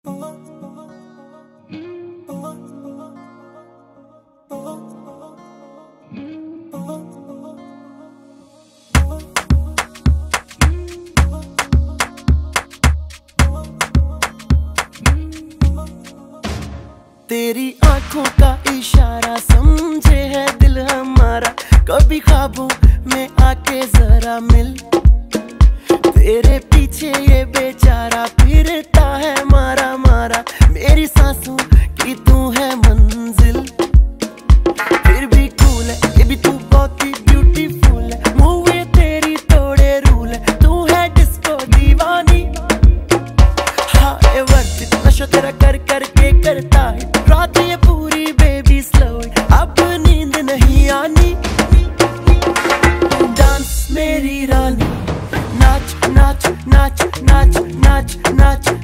तेरी आंखों का इशारा समझे है दिल हमारा, कभी ख्वाबों में आके जरा मिल। तेरे पीछे ये बेचारा फिरता है मारा मारा, मेरी सांसों की तू है मंजिल। फिर भी कूल है ये भी तू बहुत ही ब्यूटीफुल है, मूवी तेरी तोड़े रूल है, तू है डिस्को दीवानी। हाँ ये वर्थ नशा तेरा कर करके करता है रात ये पूरी बेबी स्लो, अब नींद नहीं आनी। डांस मेरी रानी, नाच नाच नाच नाच नाच नाच